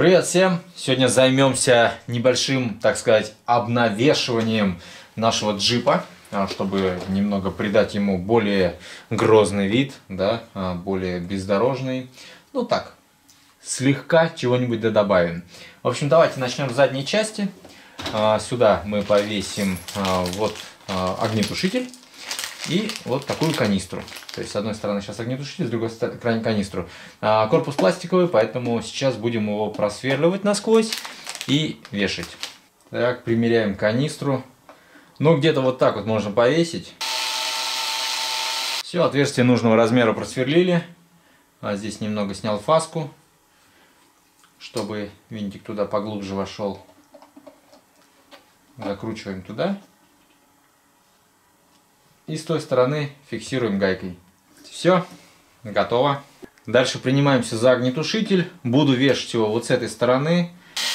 Привет всем! Сегодня займемся небольшим, так сказать, обнавешиванием нашего джипа, чтобы немного придать ему более грозный вид, да, более бездорожный. Ну так, слегка чего-нибудь добавим. В общем, давайте начнем с задней части. Сюда мы повесим вот огнетушитель и вот такую канистру. То есть с одной стороны сейчас огнетушитель, с другой стороны канистру. Корпус пластиковый, поэтому сейчас будем его просверливать насквозь и вешать. Так, примеряем канистру. Ну, где-то вот так вот можно повесить. Все, отверстие нужного размера просверлили. Здесь немного снял фаску, чтобы винтик туда поглубже вошел. Закручиваем туда. И с той стороны фиксируем гайкой. Все, готово. Дальше принимаемся за огнетушитель. Буду вешать его вот с этой стороны.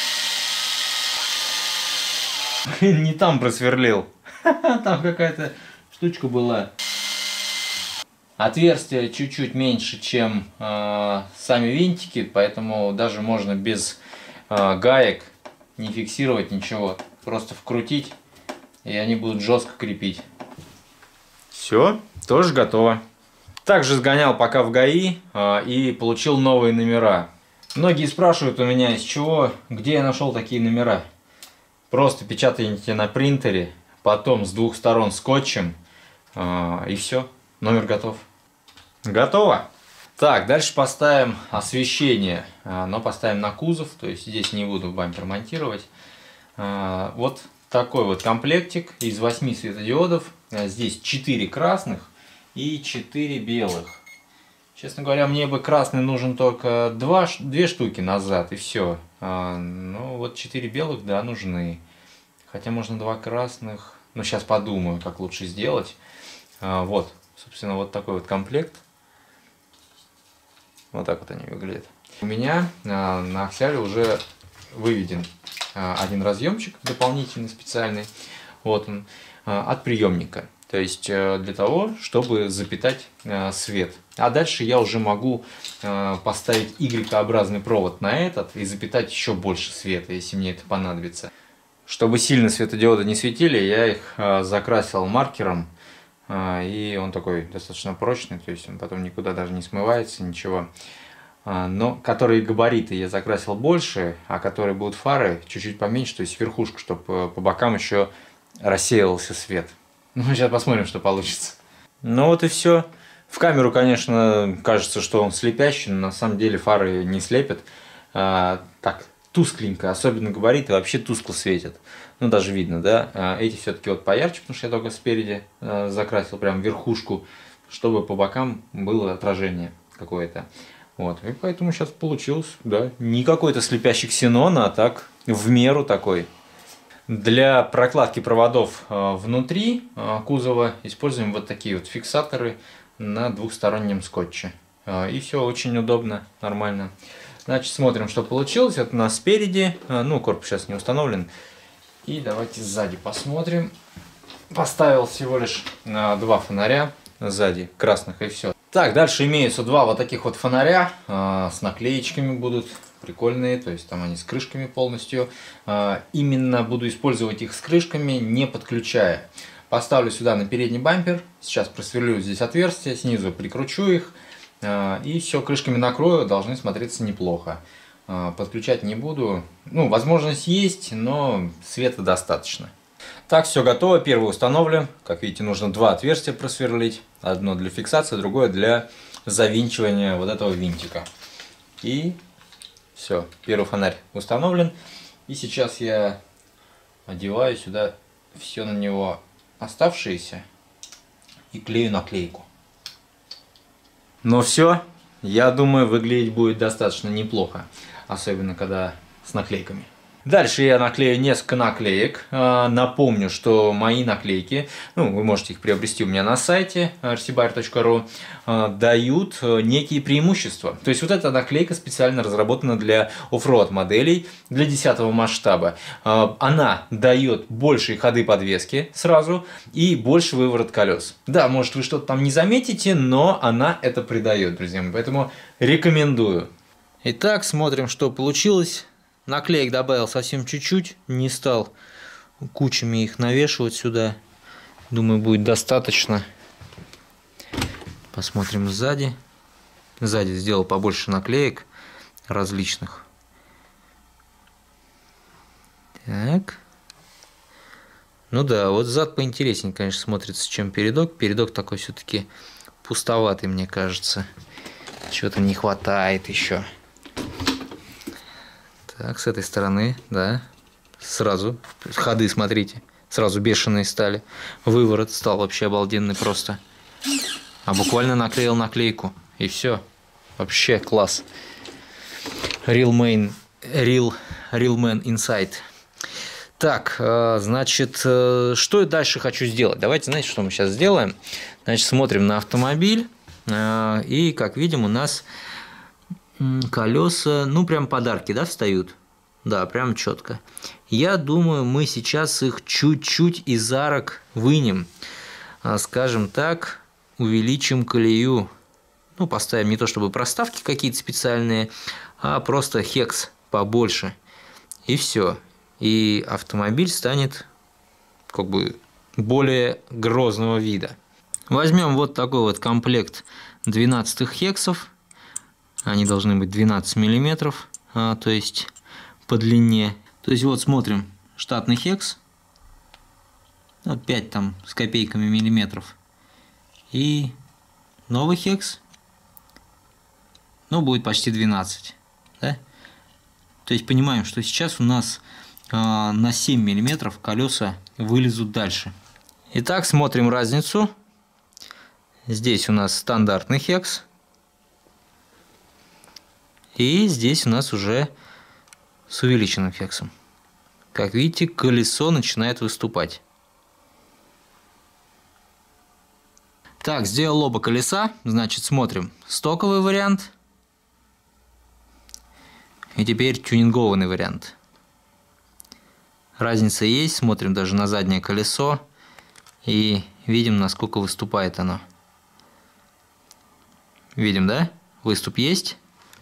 Не там просверлил. Там какая-то штучка была. Отверстие чуть-чуть меньше, чем сами винтики, поэтому даже можно без гаек не фиксировать ничего. Просто вкрутить, и они будут жестко крепить. Все, тоже готово. Также сгонял пока в ГАИ и получил новые номера. Многие спрашивают у меня, из чего, где я нашел такие номера. Просто печатаете на принтере, потом с двух сторон скотчем, и все, номер готов. Готово. Так, дальше поставим освещение, но поставим на кузов, то есть здесь не буду бампер монтировать. Вот такой вот комплектик из 8 светодиодов. Здесь 4 красных и 4 белых. Честно говоря, мне бы красный нужен только 2 штуки назад, и все. Ну вот 4 белых, да, нужны. Хотя можно 2 красных. Но сейчас подумаю, как лучше сделать. Вот, собственно, вот такой вот комплект. Вот так вот они выглядят. У меня на аксиале уже выведен один разъемчик дополнительный, специальный. Вот он, от приемника. То есть для того, чтобы запитать свет. А дальше я уже могу поставить Y-образный провод на этот и запитать еще больше света, если мне это понадобится. Чтобы сильно светодиоды не светили, я их закрасил маркером. И он такой достаточно прочный, то есть он потом никуда даже не смывается, ничего. Но которые габариты я закрасил больше, а которые будут фары чуть-чуть поменьше, то есть верхушку, чтобы по бокам еще рассеивался свет. Ну, сейчас посмотрим, что получится. Ну вот и все. В камеру, конечно, кажется, что он слепящий, но на самом деле фары не слепят. Так, тускленько, особенно габариты вообще тускло светят. Ну, даже видно, да. Эти все-таки вот поярче, потому что я только спереди закрасил прям верхушку, чтобы по бокам было отражение какое-то. Вот, и поэтому сейчас получилось, да, не какой-то слепящий ксенон, а так в меру такой. Для прокладки проводов внутри кузова используем вот такие вот фиксаторы на двухстороннем скотче. И все очень удобно, нормально. Значит, смотрим, что получилось. Это у нас спереди, ну, корпус сейчас не установлен. И давайте сзади посмотрим. Поставил всего лишь 2 фонаря сзади, красных, и все. Так, дальше имеются 2 вот таких вот фонаря с наклеечками будут. Прикольные, то есть там они с крышками полностью. Именно буду использовать их с крышками, не подключая. Поставлю сюда на передний бампер. Сейчас просверлю здесь отверстия, снизу прикручу их. И все, крышками накрою, должны смотреться неплохо. Подключать не буду. Ну, возможность есть, но света достаточно. Так, все готово. Первый установлен. Как видите, нужно 2 отверстия просверлить. Одно для фиксации, другое для завинчивания вот этого винтика. И все, первый фонарь установлен. И сейчас я одеваю сюда все на него оставшееся и клею наклейку. Ну все, я думаю, выглядеть будет достаточно неплохо. Особенно когда с наклейками. Дальше я наклею несколько наклеек. Напомню, что мои наклейки, ну, вы можете их приобрести у меня на сайте rcbuyer.ru, дают некие преимущества. То есть вот эта наклейка специально разработана для оффроуд моделей, для 10 масштаба. Она дает большие ходы подвески сразу и больше выворот колес. Да, может вы что-то там не заметите, но она это придает, друзья мои. Поэтому рекомендую. Итак, смотрим, что получилось. Наклеек добавил совсем чуть-чуть, не стал кучами их навешивать сюда. Думаю, будет достаточно. Посмотрим сзади. Сзади сделал побольше наклеек различных. Так. Ну да, вот зад поинтереснее, конечно, смотрится, чем передок. Передок такой все-таки пустоватый, мне кажется. Чего-то не хватает еще. Так, с этой стороны, да. Сразу. Ходы, смотрите. Сразу бешеные стали. Выворот стал вообще обалденный просто. А буквально наклеил наклейку. И все. Вообще класс. Real Man Inside. Так, значит, что я дальше хочу сделать? Давайте, знаете, что мы сейчас сделаем? Значит, смотрим на автомобиль. И, как видим, у нас колеса, ну, прям подарки, да, встают? Да, прям четко. Я думаю, мы сейчас их чуть-чуть из арок вынем. Скажем так, увеличим колею. Ну, поставим не то чтобы проставки какие-то специальные, а просто хекс побольше. И все. И автомобиль станет как бы более грозного вида. Возьмем вот такой вот комплект 12 хексов. Они должны быть 12 миллиметров, то есть по длине. То есть вот смотрим, штатный хекс. Вот 5 там с копейками миллиметров. И новый хекс. Ну, будет почти 12. Да? То есть понимаем, что сейчас у нас на 7 миллиметров колеса вылезут дальше. Итак, смотрим разницу. Здесь у нас стандартный хекс. И здесь у нас уже с увеличенным хексом. Как видите, колесо начинает выступать. Так, сделал оба колеса. Значит, смотрим стоковый вариант. И теперь тюнингованный вариант. Разница есть. Смотрим даже на заднее колесо. И видим, насколько выступает оно. Видим, да? Выступ есть.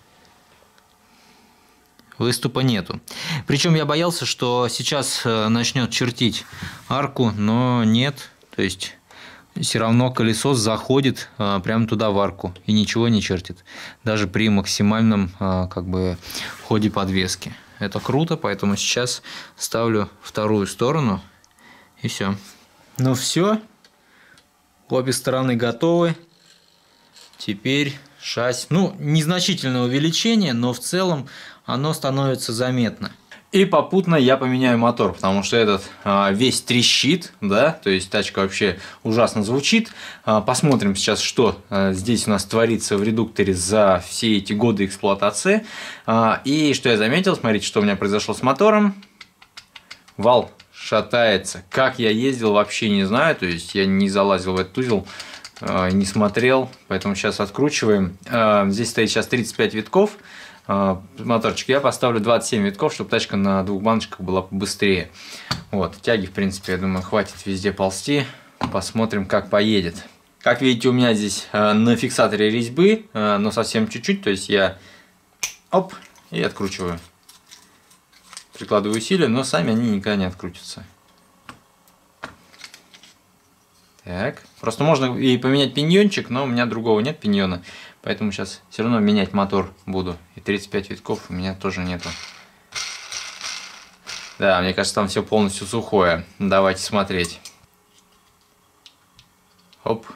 Выступа нету. Причем я боялся, что сейчас начнет чертить арку, но нет. То есть все равно колесо заходит прямо туда в арку и ничего не чертит. Даже при максимальном как бы ходе подвески. Это круто, поэтому сейчас ставлю вторую сторону и все. Ну все. Обе стороны готовы. Теперь шасси. Ну, незначительное увеличение, но в целом оно становится заметно. И попутно я поменяю мотор, потому что этот весь трещит, да, то есть тачка вообще ужасно звучит. Посмотрим сейчас, что здесь у нас творится в редукторе за все эти годы эксплуатации. И что я заметил, смотрите, что у меня произошло с мотором. Вал шатается. Как я ездил, вообще не знаю, то есть я не залазил в этот узел, не смотрел, поэтому сейчас откручиваем. Здесь стоит сейчас 35 витков. Моторчик я поставлю 27 витков, чтобы тачка на двух баночках была быстрее. Вот, тяги, в принципе, я думаю, хватит везде ползти. Посмотрим, как поедет. Как видите, у меня здесь на фиксаторе резьбы, но совсем чуть-чуть, то есть я оп, и откручиваю. Прикладываю усилия, но сами они никогда не открутятся. Так, просто можно и поменять пиньончик, но у меня другого нет пиньона. Поэтому сейчас все равно менять мотор буду. И 35 витков у меня тоже нету. Да, мне кажется, там все полностью сухое. Давайте смотреть. Оп.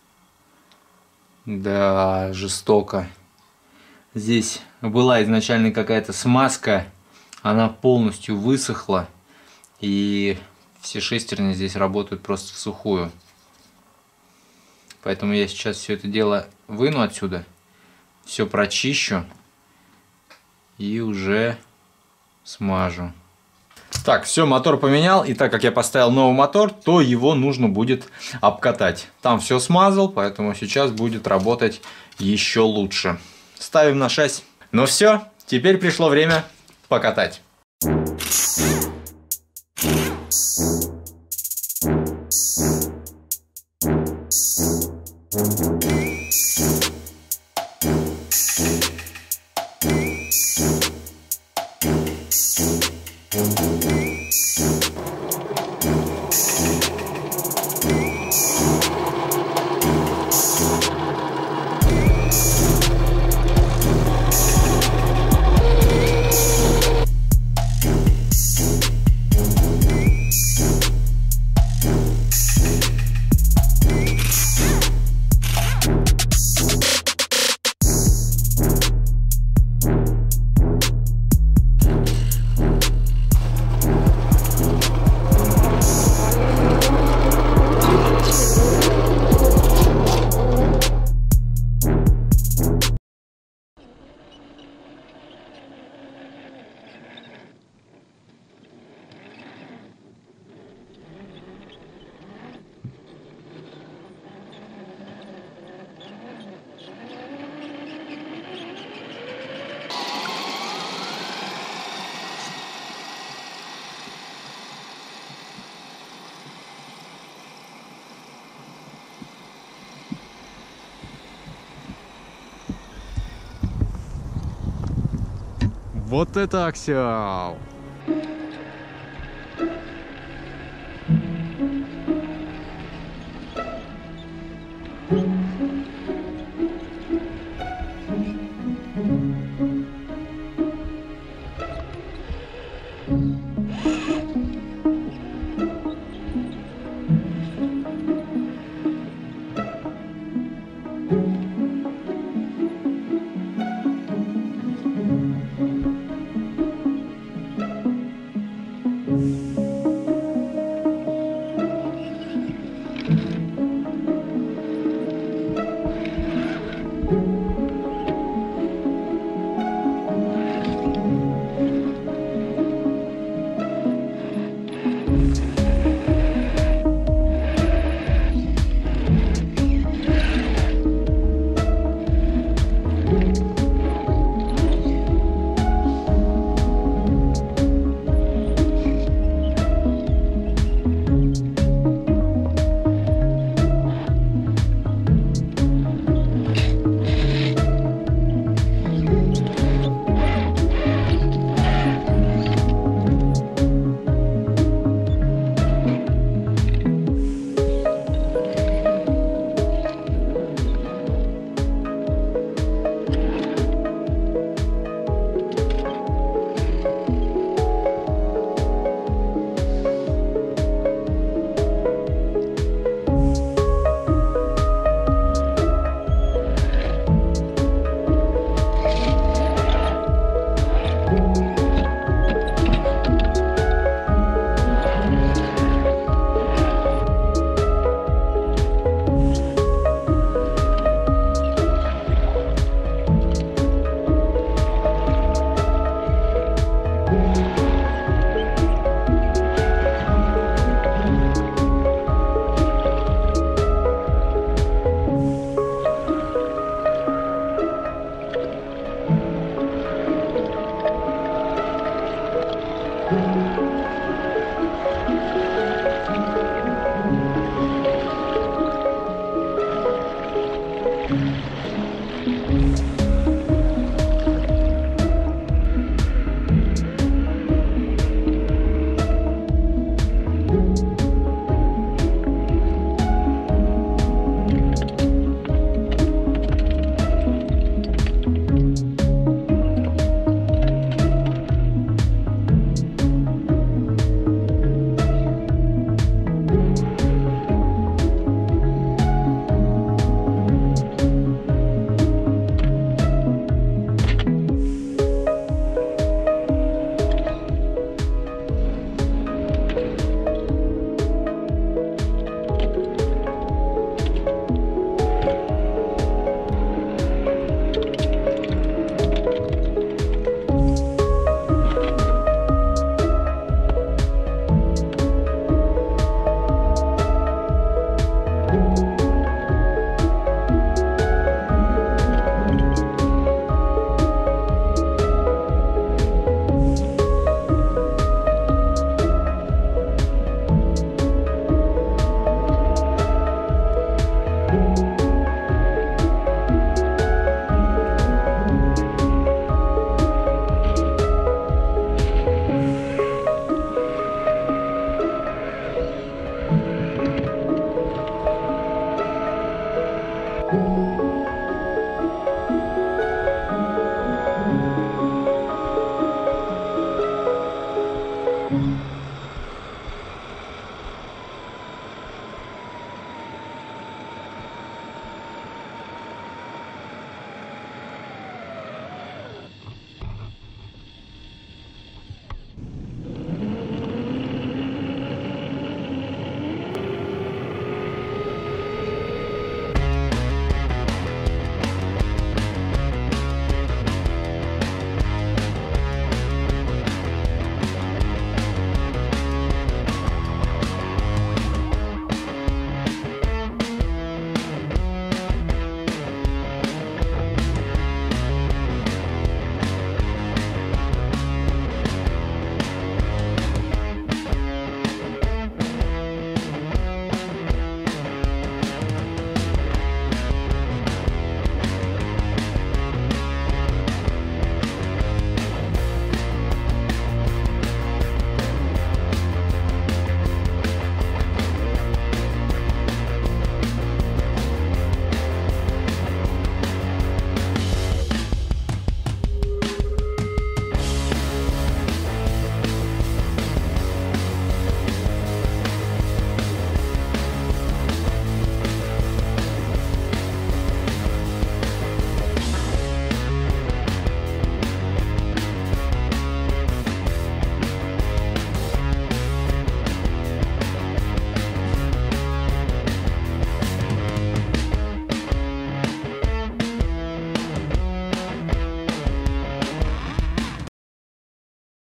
Да, жестоко. Здесь была изначально какая-то смазка. Она полностью высохла. И все шестерни здесь работают просто в сухую. Поэтому я сейчас все это дело выну отсюда, все прочищу и уже смажу. Так, все, мотор поменял. И так как я поставил новый мотор, то его нужно будет обкатать. Там все смазал, поэтому сейчас будет работать еще лучше. Ставим на шасси. Ну все, теперь пришло время покатать. Вот это аксиал!